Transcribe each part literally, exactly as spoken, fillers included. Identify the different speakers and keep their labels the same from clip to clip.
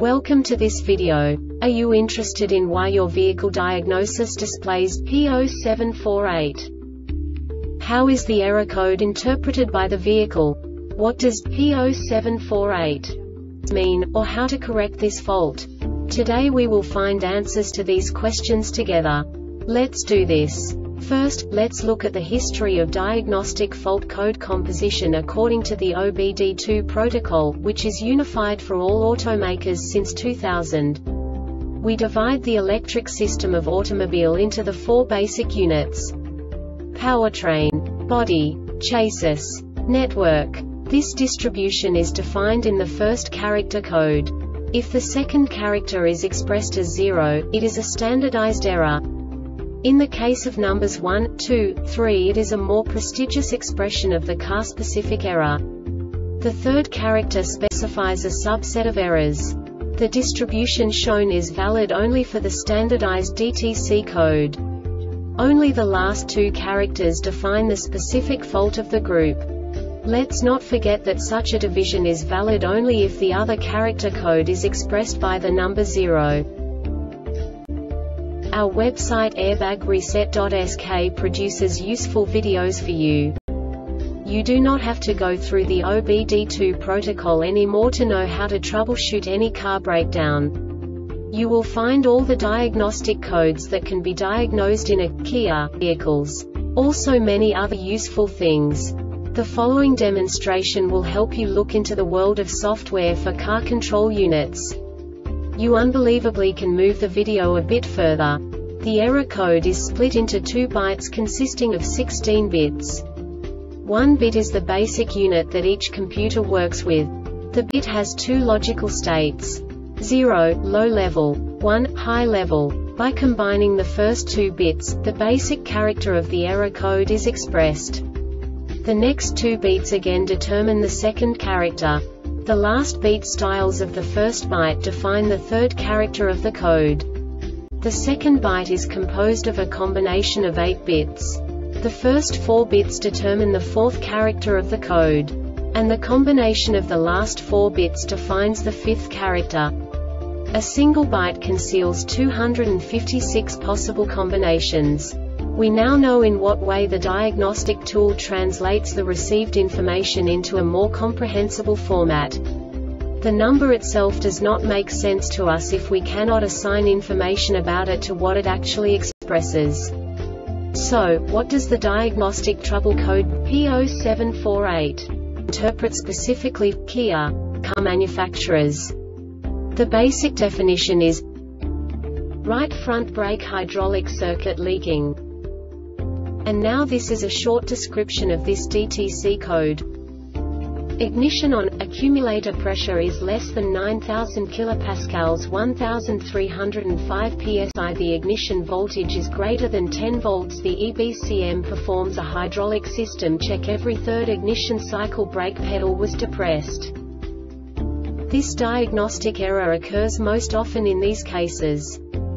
Speaker 1: Welcome to this video. Are you interested in why your vehicle diagnosis displays P zero seven four eight? How is the error code interpreted by the vehicle? What does P zero seven four eight mean, or how to correct this fault? Today we will find answers to these questions together. Let's do this. First, let's look at the history of diagnostic fault code composition according to the O B D two protocol, which is unified for all automakers since two thousand. We divide the electric system of automobile into the four basic units: powertrain, body, chassis, network. This distribution is defined in the first character code. If the second character is expressed as zero, it is a standardized error. In the case of numbers one, two, three, it is a more prestigious expression of the car-specific error. The third character specifies a subset of errors. The distribution shown is valid only for the standardized D T C code. Only the last two characters define the specific fault of the group. Let's not forget that such a division is valid only if the other character code is expressed by the number zero. Our website airbag reset dot S K produces useful videos for you. You do not have to go through the O B D two protocol anymore to know how to troubleshoot any car breakdown. You will find all the diagnostic codes that can be diagnosed in a Kia vehicles. Also many other useful things. The following demonstration will help you look into the world of software for car control units. You unbelievably can move the video a bit further. The error code is split into two bytes consisting of sixteen bits. One bit is the basic unit that each computer works with. The bit has two logical states: zero, low level, one, high level. By combining the first two bits, the basic character of the error code is expressed. The next two bits again determine the second character. The last beat styles of the first byte define the third character of the code. The second byte is composed of a combination of eight bits. The first four bits determine the fourth character of the code. And the combination of the last four bits defines the fifth character. A single byte conceals two hundred fifty-six possible combinations. We now know in what way the diagnostic tool translates the received information into a more comprehensible format. The number itself does not make sense to us if we cannot assign information about it to what it actually expresses. So, what does the diagnostic trouble code P zero seven four eight interpret specifically for Kia car manufacturers? The basic definition is right front brake hydraulic circuit leaking. And now this is a short description of this D T C code. Ignition on, accumulator pressure is less than nine thousand kilopascals one thousand three hundred five P S I. The ignition voltage is greater than ten volts. The E B C M performs a hydraulic system check every third ignition cycle. Brake pedal was depressed. This diagnostic error occurs most often in these cases.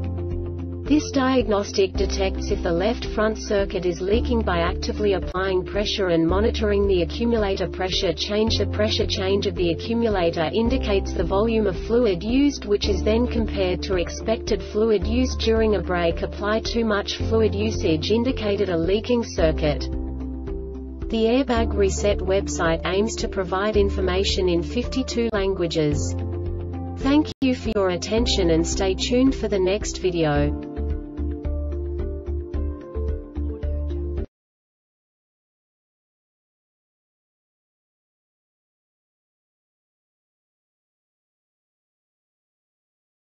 Speaker 1: This diagnostic detects if the left front circuit is leaking by actively applying pressure and monitoring the accumulator pressure change. The pressure change of the accumulator indicates the volume of fluid used, which is then compared to expected fluid used during a brake. Apply too much fluid usage indicated a leaking circuit. The Airbag Reset website aims to provide information in fifty-two languages. Thank you for your attention and stay tuned for the next video.